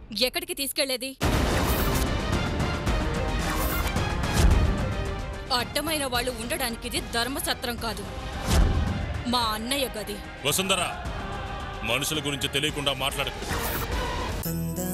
ఎక్కడికి తీసుకెళ్లేది? అడ్డమైన వాళ్ళు ఉండడానికిది ధర్మసత్రం కాదు, మా అన్నయ్య గది. వసుంధర, మనుషుల గురించి తెలియకుండా మాట్లాడకు.